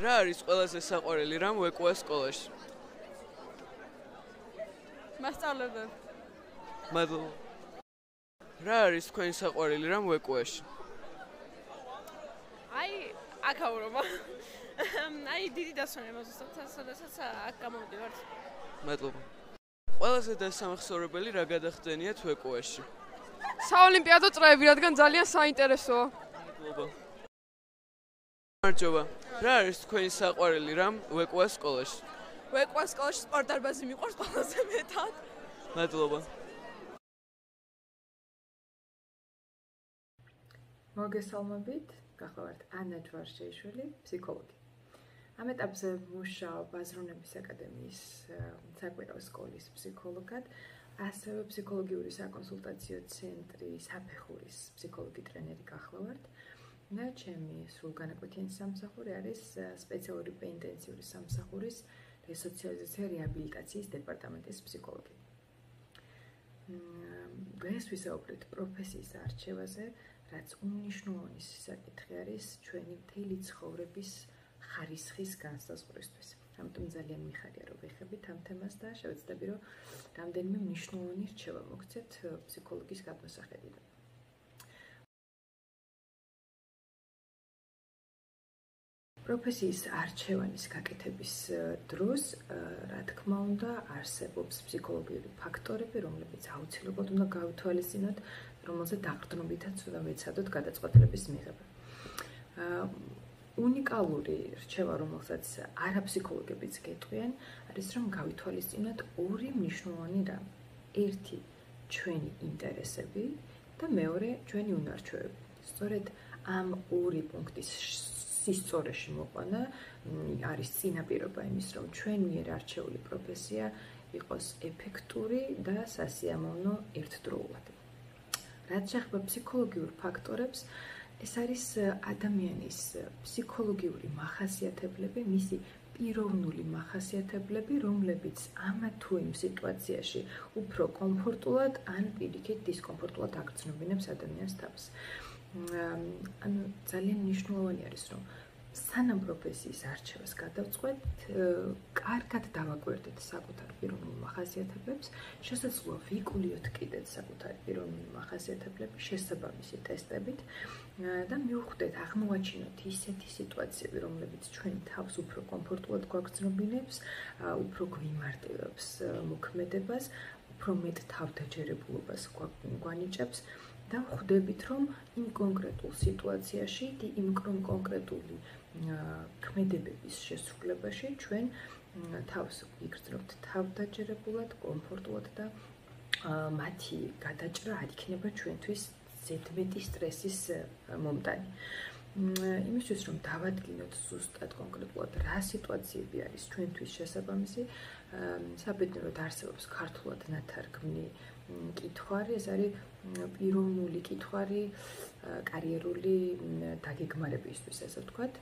რა არის ყველაზე საყვარელი რამ ვეკუა სკოლაში? მასწავლებლები. მადლობა. რა არის თქვენი საყვარელი რამ ვეკუაში? აი, აკავრობა. აი, დიდი დასვენება ზუსტად, სადაც აქ გამოვდივართ. მადლობა. ყველაზე დასამახსოვრებელი რა გადახდენიათ ვეკუაში? საოლიმპიადო წრეები, რადგან ძალიან საინტერესოა. მადლობა. მარჯობა. რა არის თქვენი საყვარელი რამ ვეკუა სკოლაში? ვეკუა სკოლაში სპორტ დარბაზი მიყვარს ყველაზე მეტად. მადლობა. მოგესალმებით, გახლავართ ანა ჯვარშეიშვილი, ფსიქოლოგი. ამ ეტაპზე მუშაობ აზროვნების აკადემიის საკვირაო სკოლის ფსიქოლოგად, ასევე ფსიქოლოგიური საკონსულტაციო ცენტრის საფეხურის ფსიქოლოგი ტრენერი გახლავართ. და ჩემი სრულგანაკვეთიანი სამსახური არის სპეციალური პეინტენსიური სამსახურის რესოციალიზაცია რეაბილიტაციის დეპარტამენტის ფსიქოლოგი. დღეს ვისაუბრეთ პროფესიის არჩევაზე, რაც უმნიშვნელოვანესი საკითხი არის ჩვენი მთელი ცხოვრების ხარისხის განსაზღვრისთვის. ამიტომ ძალიან მიხარია, რომ ვეხებით ამ თემას და შევეცდები, რომ რამდენიმე მნიშვნელოვანი რჩევა მოგცეთ ფსიქოლოგის გადმოსახედიდან. პროფესიის არჩევანის გაკეთების დროს, რა თქმა უნდა, არსებობს ფსიქოლოგიური ფაქტორები, რომლებიც აუცილებლად უნდა გავითვალისწინოთ, რომელზეც დაყრდნობითაც უნდა ვეცადოთ გადაწყვეტილების მიღება. უნიკალური რჩევა, რომელსაც არაფსიქოლოგებიც გეტყვიან, არის რომ გავითვალისწინოთ ორი მნიშვნელოვანი რამ. ერთი, ჩვენი ინტერესები და მეორე, ჩვენი უნარჩვევები. სწორედ ამ ორი პუნქტის სისწორეში მოყვანა არის წინაპირობა იმის, რომ ჩვენ მიერ არჩეული პროფესია იყოს ეფექტური და სასიამოვნო ერთდროულად. რაც შეეხება ფსიქოლოგიურ ფაქტორებს, ეს არის ადამიანის ფსიქოლოგიური მახასიათებლები, მისი პიროვნული მახასიათებლები, რომლებიც ამ თუ იმ სიტუაციაში უფრო კომფორტულად ან პირიქით დისკომფორტულად აგრძნობინებს ადამიანს თავს. ანუ ძალიან მნიშვნელოვანი არის, რომ სანამ პროფესიის არჩევას გადავწყვეტ, კარგად დავაკვირდეთ საკუთარ პიროვნულ მახასიათებლებს, შესაძლოა ვიკულიოთ კიდეც საკუთარი პიროვნული მახასიათებლები შესაბამისი ტესტებით და მივხვდეთ, აღმოვაჩინოთ ისეთი სიტუაციები, რომლებიც ჩვენ თავს უფრო კომფორტულად გვაგრძნობინებს, უფრო გვიმარტივებს მოქმედებას, უფრო მეტ თავდაჯერებულობას გვანიჭებს და ხვდებით, რომ იმ კონკრეტულ სიტუაციაში, იმ კონკრეტული ქმედებების შესრულებაში ჩვენ თავს ვიგრძნობთ თავდაჯერებულად, კომფორტულად და მათი გადაჭრა არ იქნება ჩვენთვის ზედმეტი სტრესის მომტანი. იმისთვის, რომ დავადგინოთ ზუსტად კონკრეტულად რა სიტუაციები არის ჩვენთვის შესაბამისი, საბედნიეროდ არსებობს ქართულად ნათარგმნი კითხვარი, ეს არის პიროვნული კითხვარი კარიერული დაგეგმარებისთვის, ასე ვთქვათ.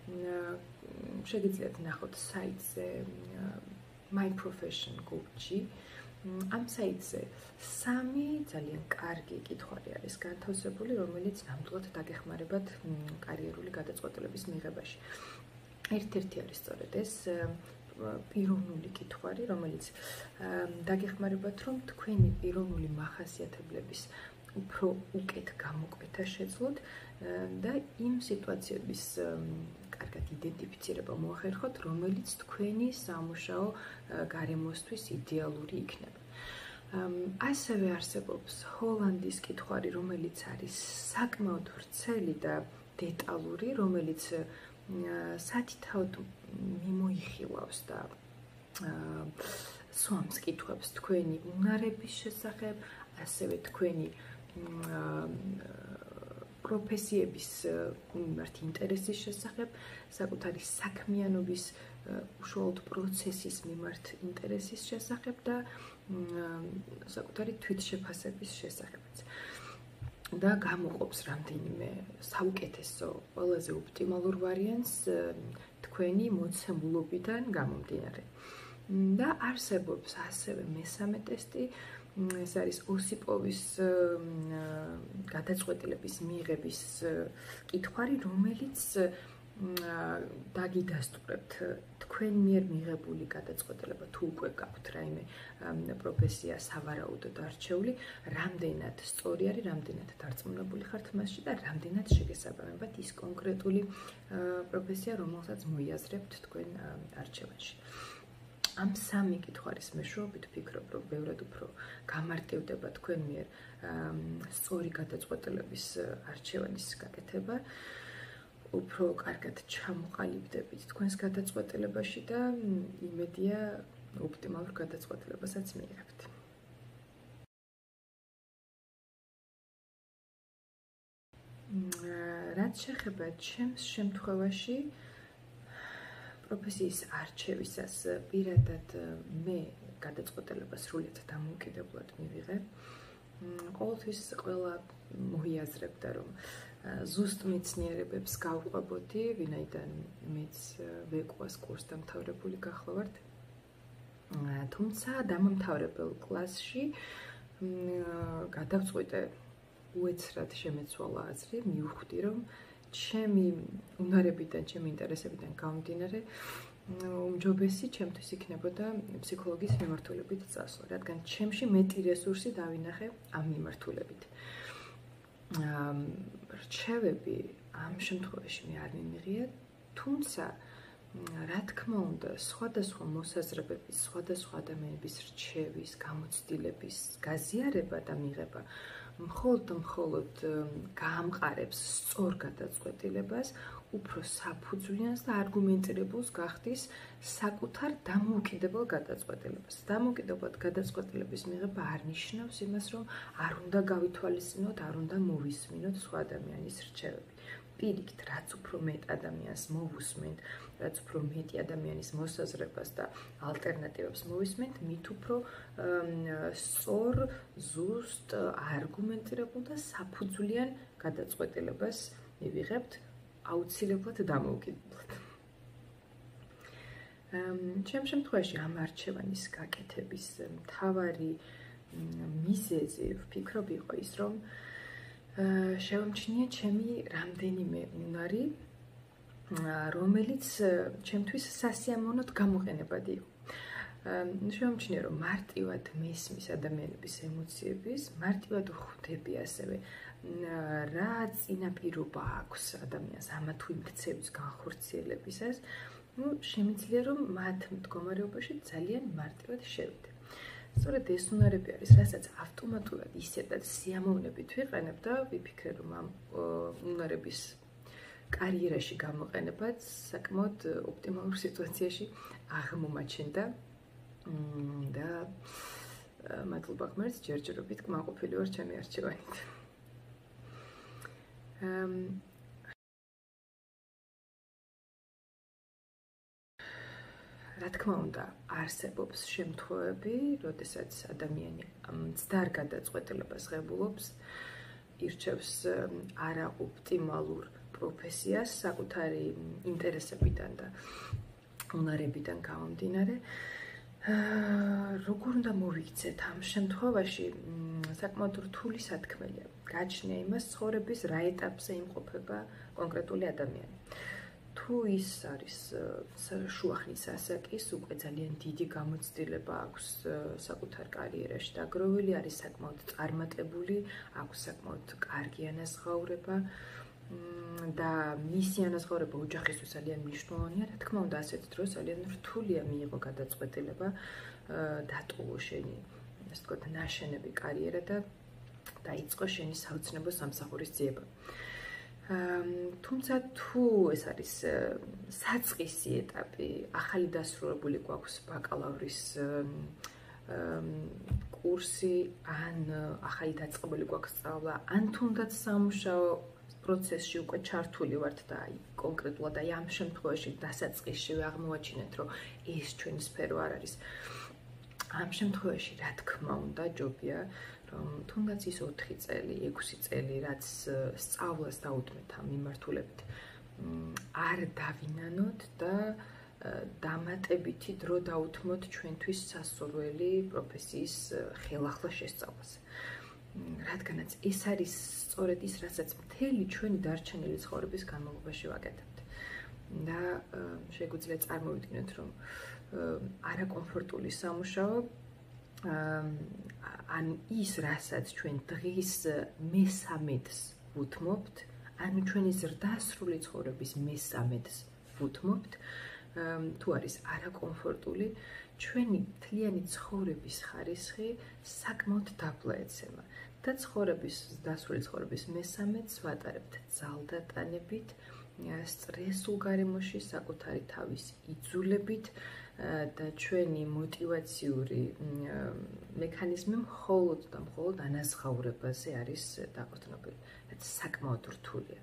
შეგიძლიათ ნახოთ საიტზე My Profession Coach-ი. ამ საიტზე 3 ძალიან კარგი კითხვარი არის განთავსებული, რომელიც ნამდვილად დაგეხმარებათ კარიერული გადაწყვეტილების მიღებაში. ერთ-ერთი არის სწორედ ეს პიროვნული კითხვარი, რომელიც დაგეხმარებათ, რომ თქვენი პიროვნული მახასიათებლების უფრო უკეთ გამოკვეთა შეძლოთ და იმ სიტუაციების კარგად იდენტიფიცირება მოახერხოთ, რომელიც თქვენი სამუშაო გარემოსთვის იდეალური იქნება. ასევე არსებობს ჰოლანდის კითხვარი, რომელიც არის საკმაოდ ვრცელი და დეტალური, რომელიც სათითაოდ მიმოიხილავს და სვამს კითხვებს თქვენი უნარების შესახებ, ასევე თქვენი პროფესიების მიმართ ინტერესის შესახებ, საკუთარი საქმიანობის უშუალოდ პროცესის მიმართ ინტერესის შესახებ და საკუთარი თვითშეფასების შესახებაც. და გამოყოფს რამდენიმე საუკეთესო, ყველაზე ოპტიმალურ ვარიანტს თქვენი მოცემულობიდან გამომდინარე. და არსებობს ასევე მესამე ტესტი, ეს არის ოსიპოვის გადაწყვეტილების მიღების კითხვარი, რომელიც დაგიდასტურებთ თქვენ მიერ მიღებული გადაწყვეტილება თუ უკვე გაქვთ რაიმე პროფესია სავარაუდოდ არჩეული, რამდენად სწორი არის, რამდენად დარწმუნებული ხართ მასში და რამდენად შეგესაბამებათ ის კონკრეტული პროფესია, რომელსაც მოიაზრებთ თქვენ არჩევანში. Am სამი კითხვის მეშვეობით ვფიქრობ, რომ ბევრად უფრო გამარტივდება თქვენ მიერ სწორი გადაწყვეტილების არჩევანის გაკეთება. უფრო კარგად ჩამოყალიბდებით თქვენს გადაწყვეტილებაში და იმედია ოპტიმალურ გადაწყვეტილებასაც მიიღებთ. რაც შეეხება ჩემს შემთხვევაში პროფესიის არჩევისას პირადად მე გადაწყვეტილებას სრულიად დამოუკიდებლად მივიღებ. ყოველთვის ყველა მოიაზრებდა, რომ ზუსტ მეცნიერებებს გავყვებოდი, ვინაიდან მეც ვეკუას კურსდამთავრებული გახლავართ. თუმცა დამამთავრებელ კლასში გადავწყვიტე უეცრად შემეცვალა აზრი, მივხვდი, რომ ჩემი უნარებიდან, ჩემი ინტერესებიდან გამომდინარე, უმჯობესი ჩემთვის იქნებოდა ფსიქოლოგიის მიმართულებით წასვლა, რადგან ჩემში მეტი რესურსი დავინახე ამ მიმართულებით. რჩევები ამ შემთხვევაში მე არ მიმიღია, თუმცა რა თქმა უნდა, სხვადასხვა მოსაზრებების, სხვადასხვა ადამიანების რჩევის, გამოცდილების გაზიარება და მიღება მხოლოდ გაამყარებს სწორ გადაწყვეტილებას, უფრო საფუძვლიანს და არგუმენტირებულს გახდის საკუთარ დამოუკიდებელ გადაწყვეტილებას. დამოუკიდებლად გადაწყვეტილების მიღება არ ნიშნავს იმას, რომ არ უნდა გავითვალისწინოთ, არ უნდა მოვისმინოთ სხვა ადამიანის რჩევები. პირიქით, რაც უფრო მეტ ადამიანს მოვუსმენთ, რაც უფრო მეტი ადამიანის მოსაზრებას და ალტერნატივებს მოვისმენთ, მით უფრო სწორ, ზუსტ, არგუმენტირებულ და საფუძვლიან გადაწყვეტილებას მივიღებთ, აუცილებლად დამოუკიდებლად. ჩემ შემთხვევაში ამ არჩევანის გაკეთების მთავარი მიზეზი ვფიქრობ იყო ის, რომ შევამჩნია ჩემი რამდენიმე უნარი, რომელიც ჩემთვის სასიამოვნოდ გამოყენებადი იყო. შევამჩნია, რომ მარტივად მესმის ადამიანების ემოციების, მარტივად ხვდები ასევე რა წინაპირობა აქვს ადამიანს ამა თუ იმ ქცევის განხორციელებისას, შემიძლია რომ მათ მდგომარეობაში ძალიან მარტივად შევიდე. სწორედ ეს უნარები არის, რასაც ავტომატურად ისედაც სიამოვნებით ვიყენებ და ვიფიქრე, რომ ამ უნარების კარიერაში გამოყენებაც საკმაოდ ოპტიმალურ სიტუაციაში აღმომაჩნდა და მადლობა ღმერთს, ჯერჯერობით კმაყოფილი ვარ ჩემი არჩევანით. რა თქმა უნდა, არსებობს შემთხვევები, როდესაც ადამიანი მცდარ გადაწყვეტილებას ღებულობს, ირჩევს არაოპტიმალურ პროფესიას საკუთარი ინტერესებიდან და უნარებიდან გამომდინარე. როგორ უნდა მოვიქცეთ ამ შემთხვევაში, საკმაოდ რთული სათქმელია. გაჩნია იმას, ცხოვრების რა ეტაპზე იმყოფება კონკრეტული ადამიანი. თუ ის არის შუახნის ასაკის, უკვე ძალიან დიდი გამოცდილება აქვს საკუთარ კარიერაში დაგროვილი, არის საკმაოდ წარმატებული, აქვს საკმაოდ კარგი ანაზღაურება და მისი ანაზღაურება ოჯახისთვის ძალიან მნიშვნელოვანია. რა თქმა უნდა, ასეთ დროს ძალიან რთულია მიიღო გადაწყვეტილება დატოვო შენი, ასე ვთქვათ, ნაშენები კარიერა და დაიწყო შენი საოცნებო სამსახურის ძიება. თუმცა თუ ეს არის საწყისი ეტაპი, ახალი დასრულებული გვაქვს ბაკალავრის კურსი, ან ახალი დაწყებული გვაქვს სწავლა, ან თუნდაც სამუშაო პროცესში უკვე ჩართული ვართ და კონკრეტულად ამ შემთხვევაში დასაწყისშივე აღმოვაჩინეთ, რომ ეს ჩვენი სფერო არ არის. ამ შემთხვევაში, რა თქმა უნდა, ჯობია რომ თუნდაც ის 4 წელი, 6 წელი, რაც სწავლას დაუთმეთ ამ მიმართულებით, არ დავინანოთ და დამატებითი დრო დაუთმოთ ჩვენთვის სასურველი პროფესიის ხელახლა შესწავლას. რადგანაც ეს არის სწორედ ის, რასაც მთელი ჩვენი დარჩენილი ცხოვრების განმავლობაში ვაკეთებთ. და შეგვიძლია წარმოვიდგინოთ, რომ არაკომფორტული სამუშაო ან ის, რასაც ჩვენ დღის მე-13-ს ვუთმობთ, ანუ ჩვენი ზრდასრული ცხოვრების მე-13-ს ვუთმობთ, თუ არის არაკომფორტული, ჩვენი მთლიანი ცხოვრების ხარისხი საკმაოდ დაბლა ეცემა და დასრული ცხოვრების მე-13-ს ვატარებთ ძალდატანებით, სტრესულ გარემოში, საკუთარი თავის იძულებით და ჩვენი мотиваციური მექანიზმი მხოლოდ და მხოლოდ ანაზღაურებაზე არის დაყრდნობილი. რაც საკმაოდ რთულია.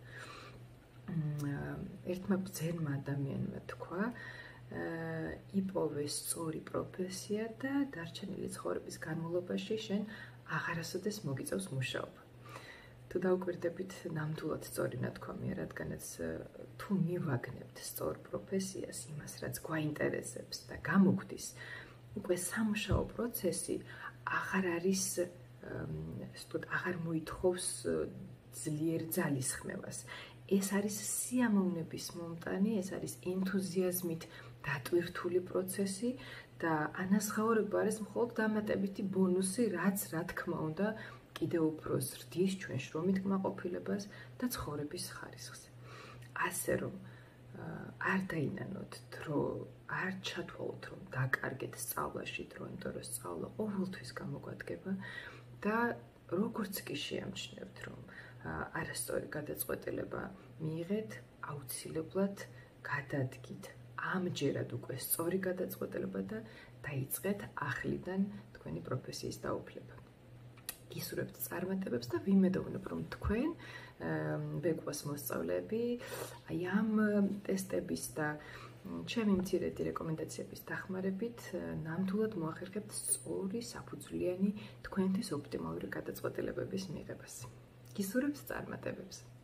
ერთმა ბძენმა ადამიანმა თქვა, იპოვე სწორი პროფესია და დარჩენილი ცხოვრების განმავლობაში შენ აღარასოდეს მოგიწევს მუშაობა. თუ დაუკვირდებით, ნამდვილად სწორი ნათქვამია, რადგანაც თუ მივაგნებთ სწორ პროფესიას, იმას, რაც გვაინტერესებს და გამოგვდის, უკვე სამუშაო პროცესი აღარ არის, აღარ მოითხოვს ძლიერ ძალისხმევას. ეს არის სიამოვნების მომტანი, ეს არის ენთუზიაზმით დატვირთული პროცესი და ანაზღაურება არის მხოლოდ დამატებითი ბონუსი, რაც რა თქმა უნდა კიდევ უფრო ზრდის ჩვენ შრომით კმაყოფილებას და ცხოვრების ხარისხს. ასე რომ არ დაინანოთ დრო, არ ჩათვალოთ, რომ დაკარგეთ სწავლაში დრო, იმიტომ რომ სწავლა ყოველთვის გამოგვადგება და როგორც კი შეამჩნევთ, რომ არასწორი გადაწყვეტილება მიიღეთ, აუცილებლად გადადგით ამჯერად უკვე სწორი გადაწყვეტილება და დაიწყეთ ახლიდან თქვენი პროფესიის დაუფლება. გისურვებთ წარმატებებს და ვიმედოვნებ, რომ თქვენ ბეკვას მოსწავლეები აი ამ ტესტების და ჩემი მცირედი რეკომენდაციების დახმარებით ნამდვილად მოახერხებთ სწორი, საფუძვლიანი თქვენთვის ოპტიმალური გადაწყვეტილებების მიღებას. გისურვებთ წარმატებებს.